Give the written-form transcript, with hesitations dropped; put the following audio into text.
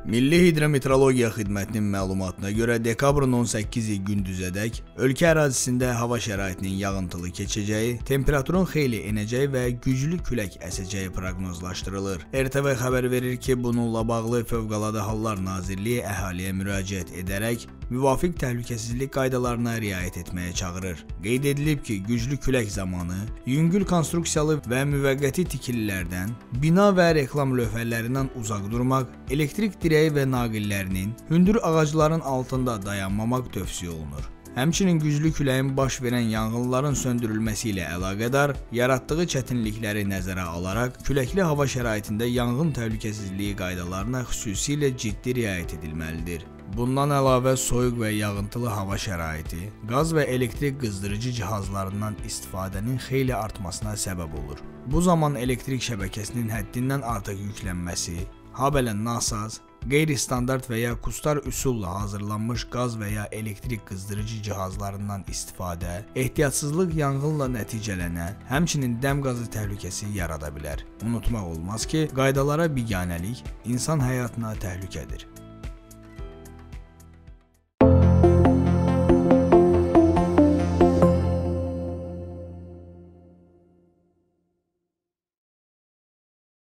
Milli Hidrometeorologiya Xidmətinin məlumatına görə dekabrın 18-i gündüzədək ölkə ərazisində hava şəraitinin yağıntılı keçəcəyi, temperaturun xeyli enəcəyi və güclü külək əsəcəyi proqnozlaşdırılır. RTV xəbər verir ki, bununla bağlı Fövqəladə Hallar Nazirliyi əhaliyə müraciət edərək müvafiq təhlükəsizlik qaydalarına riayət etməyə çağırır. Qeyd edilib ki, güclü külək zamanı yüngül konstruksiyalı və müvəqqəti tikililərdən, bina və reklam lövhələrindən uzaq durmaq, elektrik dirəyi və naqillərinin, hündür ağacların altında dayanmamaq tövsiyə olunur. Həmçinin güclü küləyin baş verən yanğınların söndürülməsi ilə əlaqədar yaratdığı çətinlikləri nəzərə alaraq, küləkli hava şəraitində yanğın təhlükəsizliyi qaydalarına xüsusilə ciddi riayət edilməlidir. Bundan əlavə soyuq və yağıntılı hava şəraiti, qaz və elektrik qızdırıcı cihazlarından istifadənin xeyli artmasına səbəb olur. Bu zaman elektrik şəbəkəsinin həddindən artıq yüklənməsi, habelə nasaz, qeyri-standart və ya kustar üsulla hazırlanmış qaz və ya elektrik qızdırıcı cihazlarından istifadə, ehtiyatsızlıq yanğınla nəticələnə, həmçinin dəm qazı təhlükəsi yarada bilər. Unutmaq olmaz ki, qaydalara biganəlik insan həyatına təhlükədir.